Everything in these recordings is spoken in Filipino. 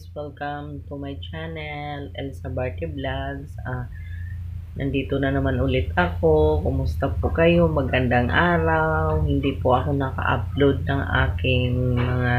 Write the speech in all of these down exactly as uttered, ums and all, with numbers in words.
Welcome to my channel, Elsa Barty Vlogs. Ah, nandito na naman ulit ako. Kumusta po kayo? Magandang araw. Hindi po ako naka-upload ng aking mga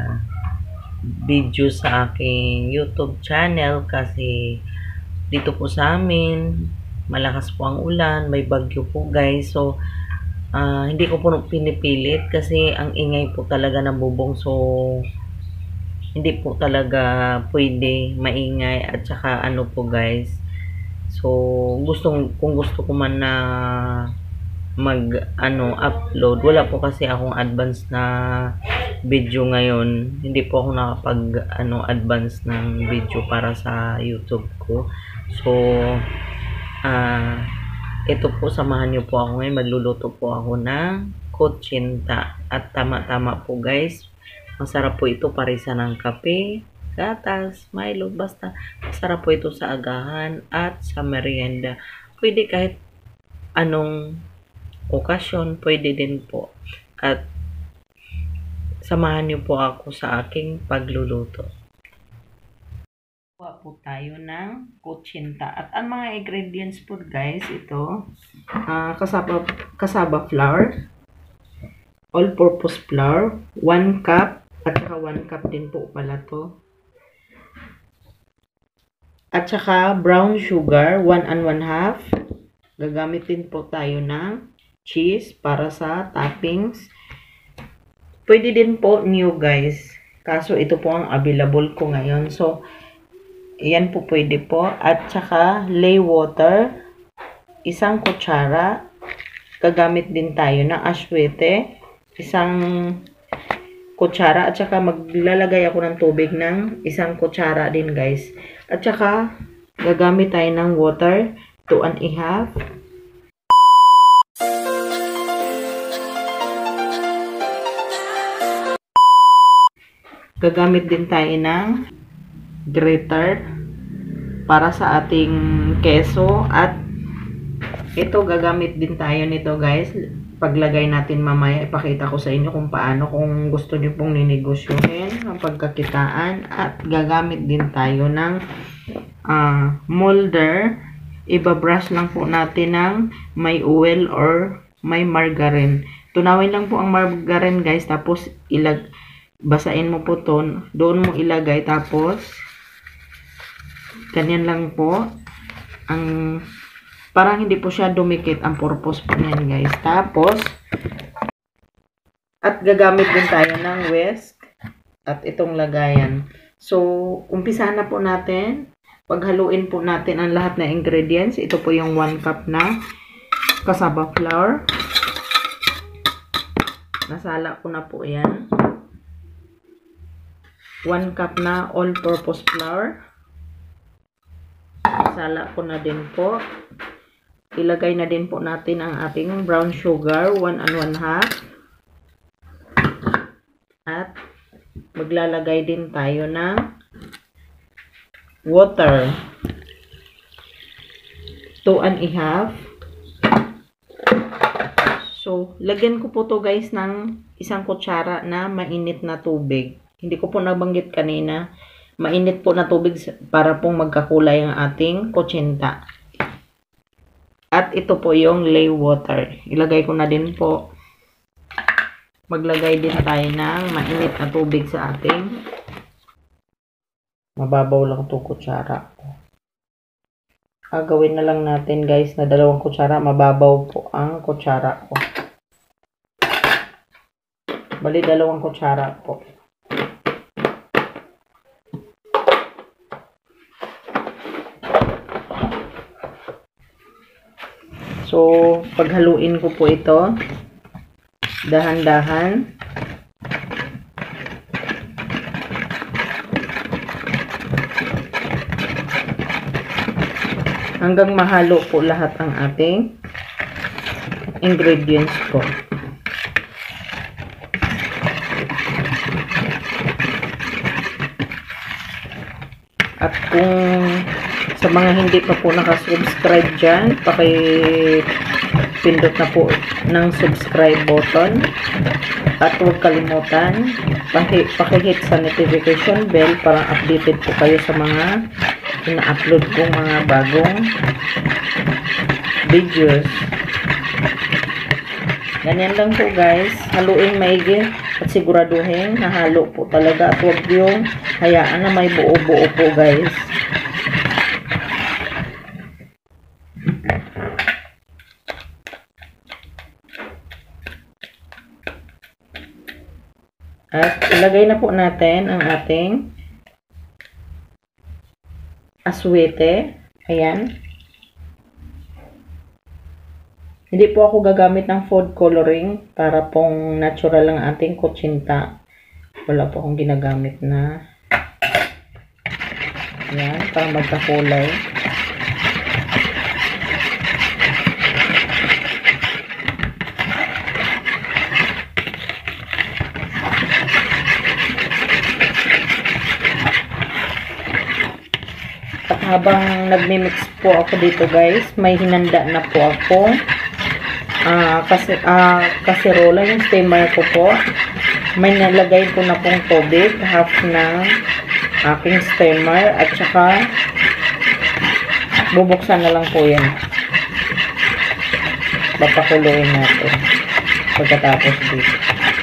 video sa aking YouTube channel kasi dito po sa amin, malakas po ang ulan, may bagyo po guys. So, ah, hindi ko po pinipilit kasi ang ingay po talaga ng bubong. So, hindi po talaga pwede maingay at saka ano po guys. So, gustong, kung gusto ko man na mag ano upload, wala po kasi akong advance na video ngayon. Hindi po ako nakapag ano advance ng video para sa YouTube ko. So, ah, ito po, samahan niyo po ako ngayon. Magluluto po ako ng kutsinta. At tama-tama po guys. Masarap po ito parisa ng kape, gatas, Milo, basta masarap po ito sa agahan at sa merienda. Pwede kahit anong okasyon, pwede din po. At samahan niyo po ako sa aking pagluluto. Kuha po tayo ng kutsinta. At ang mga ingredients po guys, ito, uh, kasaba, kasaba flour, all-purpose flour, one cup, at saka one cup din po pala to. At saka brown sugar, one and one half. Gagamitin po tayo ng cheese para sa toppings. Pwede din po new guys. Kaso ito po ang available ko ngayon. So, yan po pwede po. At saka lay water, isang kutsara. Gagamit din tayo ng aswete, isang kutsara, at saka maglalagay ako ng tubig ng isang kutsara din guys. At saka gagamit tayo ng water, two and a half. Gagamit din tayo ng grater para sa ating keso. At ito, gagamit din tayo nito guys. Paglagay natin mamaya, ipakita ko sa inyo kung paano, kung gusto niyo pong ninegosyohin ang pagkakitaan. At gagamit din tayo ng uh, molder. Ibabrush lang po natin ng may oil or may margarine. Tunawin lang po ang margarine guys, tapos ilag basain mo po to, doon mo ilagay, tapos ganyan lang po ang parang hindi po siya dumikit ang purpose po niyan guys. Tapos, at gagamit din tayo ng whisk at itong lagayan. So, umpisa na po natin. Paghaluin po natin ang lahat na ingredients. Ito po yung one cup na cassava flour. Nasala ko na po yan. one cup na all-purpose flour. Nasala ko na din po. Ilagay na din po natin ang ating brown sugar, one and one half. At maglalagay din tayo ng water, two and a half. So, lagyan ko po to guys ng isang kutsara na mainit na tubig. Hindi ko po nabanggit kanina, mainit po na tubig para pong magkakulay ang ating kutsinta. At ito po yung lay water. Ilagay ko na din po. Maglagay din tayo ng mainit na tubig sa ating. Mababaw lang ito kutsara. Gagawin na lang natin guys na dalawang kutsara. Mababaw po ang kutsara ko. Bali dalawang kutsara po. So, paghaluin ko po ito, dahan-dahan. Hanggang mahalo po lahat ang ating ingredients po. At kung sa mga hindi pa po nakasubscribe dyan, paki magpindot na po ng subscribe button. At huwag kalimutan, pakihit sa notification bell para updated po kayo sa mga ina-upload kong mga bagong videos. Ganyan lang po guys. Haluin maigi at siguraduhin na halo po talaga at huwag yung hayaan na may buo-buo po guys. At ilagay na po natin ang ating aswete. Ayan. Hindi po ako gagamit ng food coloring para pong natural lang ating kutsinta. Wala po akong ginagamit na. Ayan, para magkakulay. At habang nagmi-mix po ako dito guys, may hinanda na po ako. Uh, kasi, uh, kaserola, yung steamer ko po. May nalagay ko na pong tubig, half ng aking steamer. At saka, bubuksan na lang po yan. Papakuluin natin. Pagkatapos dito.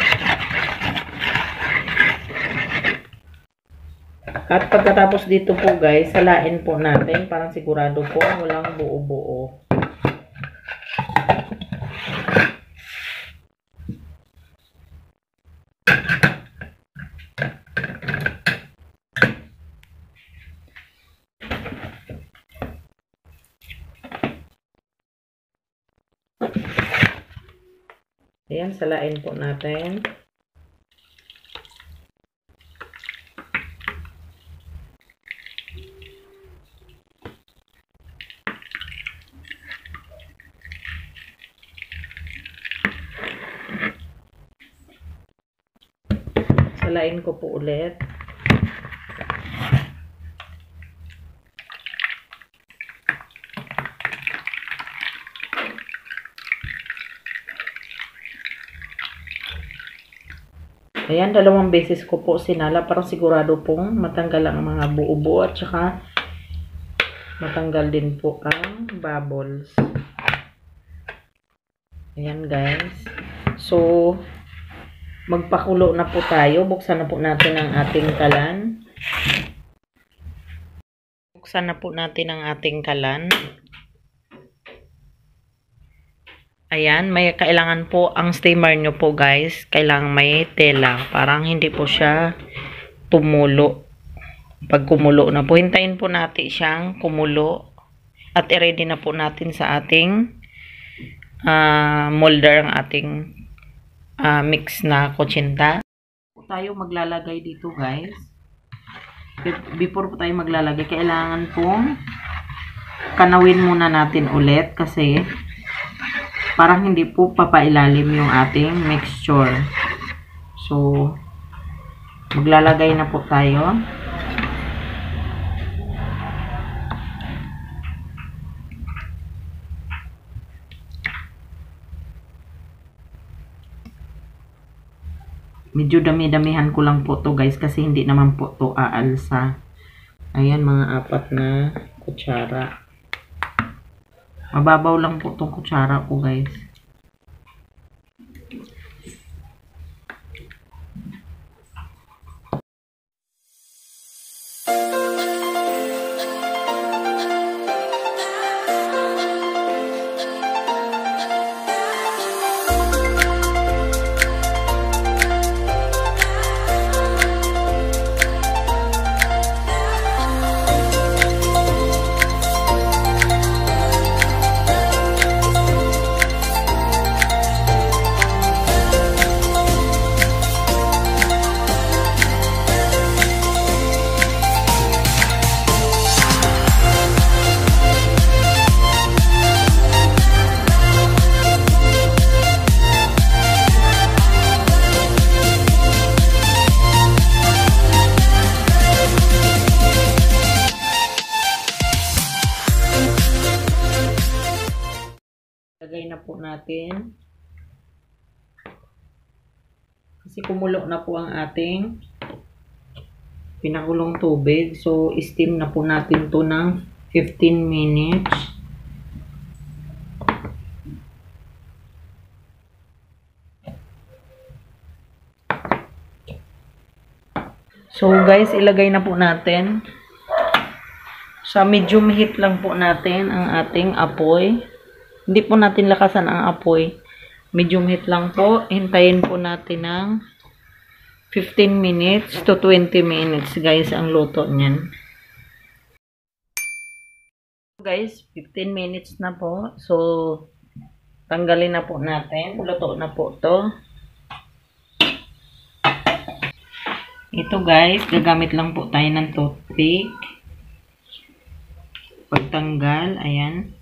At pagkatapos dito po guys, salain po natin. Parang sigurado po, walang buo-buo. Ayan, salain po natin. Salain ko po ulit. Ayan, dalawang beses ko po sinala para sigurado pong matanggal ang mga buo-buo at saka matanggal din po ang bubbles. Ayan guys. So, magpakulo na po tayo. Buksan na po natin ang ating kalan. Buksan na po natin ang ating kalan. Ayan, may kailangan po ang steamer nyo po guys. Kailangan may tela. Parang hindi po siya tumulo. Pag kumulo na po, hintayin po natin siyang kumulo. At i-ready na po natin sa ating uh, molder ang ating uh, mix na kutsinta. Tayo maglalagay dito guys. Before po tayo maglalagay, kailangan pong kanawin muna natin ulit kasi parang hindi po papailalim yung ating mixture. So, maglalagay na po tayo. Medyo dami-damihan ko lang po to guys kasi hindi naman po to aalsa. Ayan, mga apat na kutsara. Mababaw lang po itong kutsara ko guys. na po natin. Kasi kumulo na po ang ating pinakulong tubig. So, steam na po natin to ng fifteen minutes. So, guys, ilagay na po natin. Sa medium heat lang po natin ang ating apoy. Hindi po natin lakasan ang apoy. Medium heat lang po. Hintayin po natin ng fifteen minutes to twenty minutes, guys, ang luto niyan. Guys, fifteen minutes na po. So, tanggalin na po natin. Luto na po to. Ito, guys, gagamit lang po tayo ng toothpick. Pagtanggal, ayan.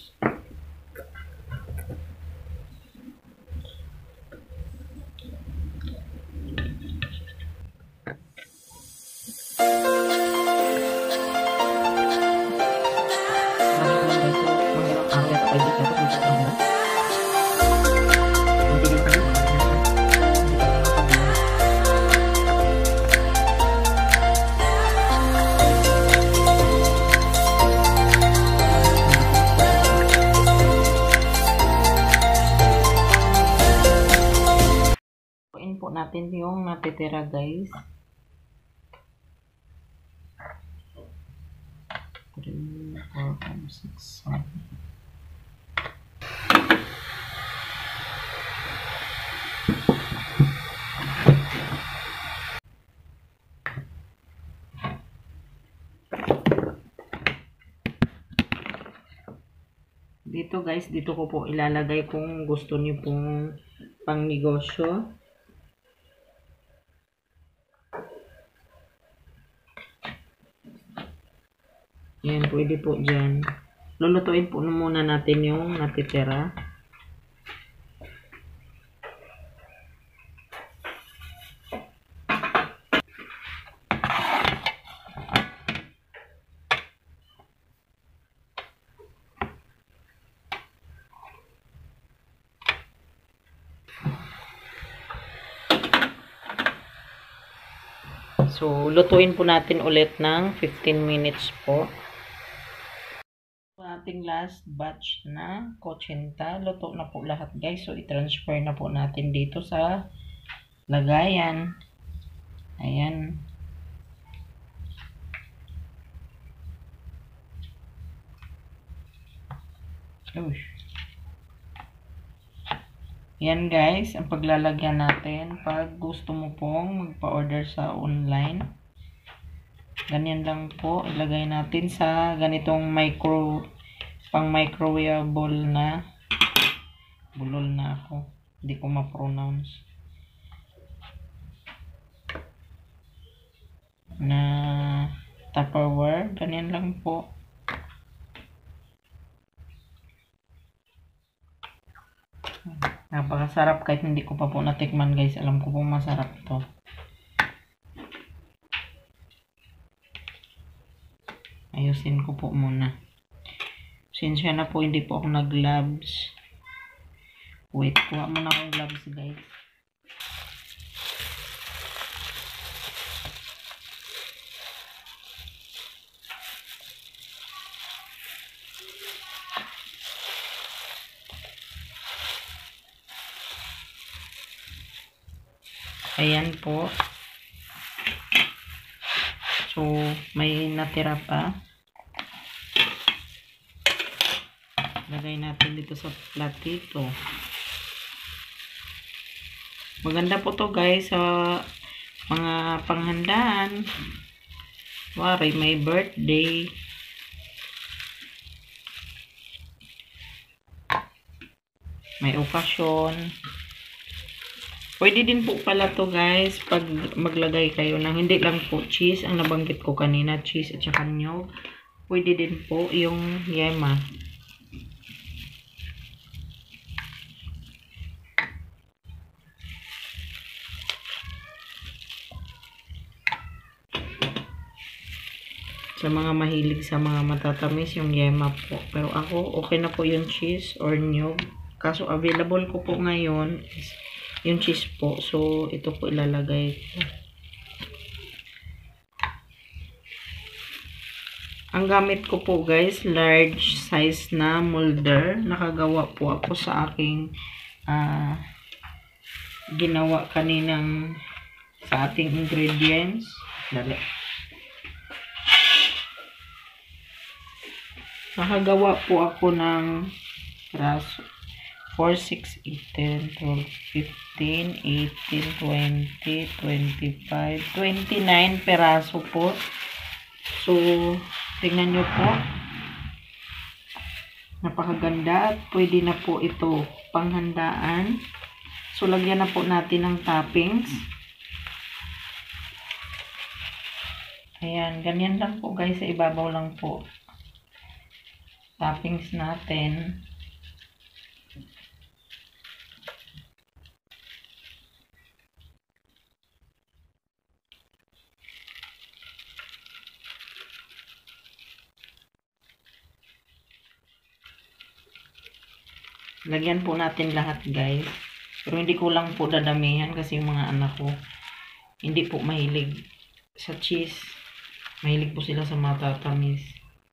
Po natin yung natitira, guys. three, four, five, six, seven. Dito, guys, dito ko po ilalagay kung gusto niyo pong pang negosyo. Yan, pwede po dyan. Lulutuin po muna natin yung natitira. So, lutuin po natin ulit ng fifteen minutes po. Ating last batch na kotsinta. Luto na po lahat, guys. So, i-transfer na po natin dito sa lagayan. Ayan. Uy. Yan, guys. Ang paglalagyan natin. Pag gusto mo pong magpa-order sa online. Ganyan lang po. Ilagay natin sa ganitong micro pang microwavable na bulol na ako. Hindi ko ma-pronounce. Na Tupperware. Ganyan lang po. Napakasarap kahit hindi ko pa po natikman, guys. Alam ko po masarap to. Ayusin ko po muna. Sinsya na po, hindi po ako nag-gloves. Wait, kuha muna akong gloves, guys. Ayan po. So, may natira pa. Lagay natin dito sa platito. Maganda po to, guys, sa mga panghandaan. Wari, may birthday. May okasyon. Pwede din po pala to, guys, pag maglagay kayo ng hindi lang po cheese, ang nabanggit ko kanina, cheese at saka nyog. Pwede din po yung yema. Sa mga mahilig sa mga matatamis, yung yema po. Pero ako, okay na po yung cheese or nyog. Kaso available ko po ngayon is yung cheese po. So, ito po ilalagay ko. Ang gamit ko po guys, large size na molder. Nakagawa po ako sa aking uh, ginawa kaninang sa ating ingredients. Dali. Nakagawa po ako ng raso. four, six, eight, ten, twelve, fifteen, eighteen, twenty, twenty-five, twenty-nine peraso po. So, tingnan nyo po. Napakaganda at pwede na po ito panghandaan. So, lagyan na po natin ng toppings. Ayan, ganyan lang po guys. Sa ibabaw lang po. Toppings natin. Lagyan po natin lahat guys. Pero hindi ko lang po dadamihan kasi yung mga anak ko hindi po mahilig sa cheese. Mahilig po sila sa matatamis.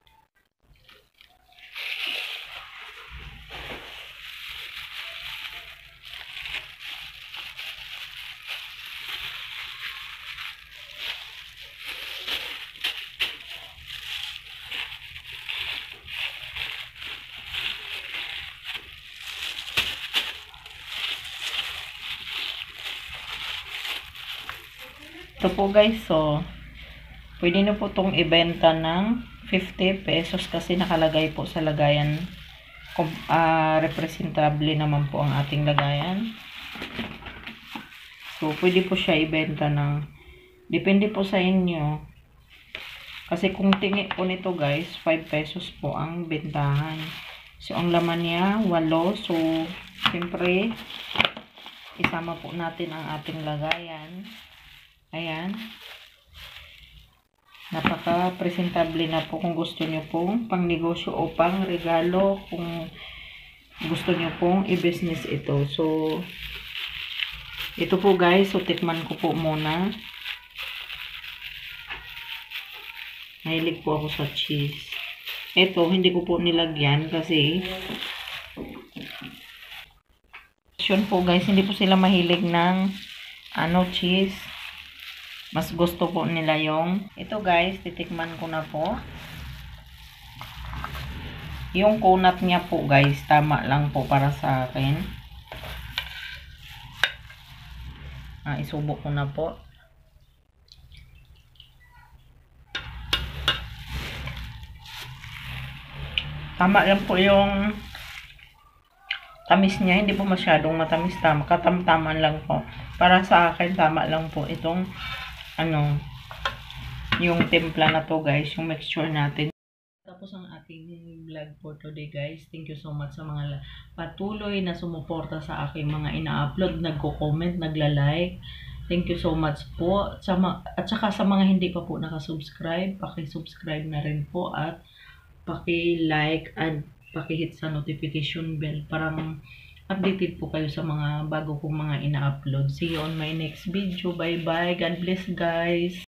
Ito po guys, so pwede na po itong ibenta ng fifty pesos kasi nakalagay po sa lagayan. Uh, representable naman po ang ating lagayan. So pwede po siya ibenta ng, depende po sa inyo. Kasi kung tingi po nito guys, five pesos po ang bentahan. So ang laman niya, walo. So siyempre, isama po natin ang ating lagayan. Ayan. Napaka-presentable na po kung gusto nyo pong pang negosyo o pang regalo, kung gusto nyo pong i-business ito. So, ito po guys. So, tikman ko po muna. Mahilig po ako sa cheese. Ito, hindi ko po nilagyan kasi yun po guys, hindi po sila mahilig ng ano, cheese. Mas gusto po nila yung ito guys, titikman ko na po. Yung kunat niya po guys, tama lang po para sa akin. Ah, isubo ko na po. Tama lang po yung tamis niya, hindi po masyadong matamis, tama, katamtaman lang po. Para sa akin, tama lang po itong ano, yung timpla na to guys, yung mixture natin. Tapos ang aking vlog for today guys. Thank you so much sa mga patuloy na sumuporta sa aking mga ina-upload, nagko-comment, nagla-like. Thank you so much po. At, sa, at saka sa mga hindi pa po nakasubscribe, paki-subscribe na rin po at paki-like at paki-hit sa notification bell para updated po kayo sa mga bago kong mga ina-upload. See you on my next video. Bye bye. God bless guys.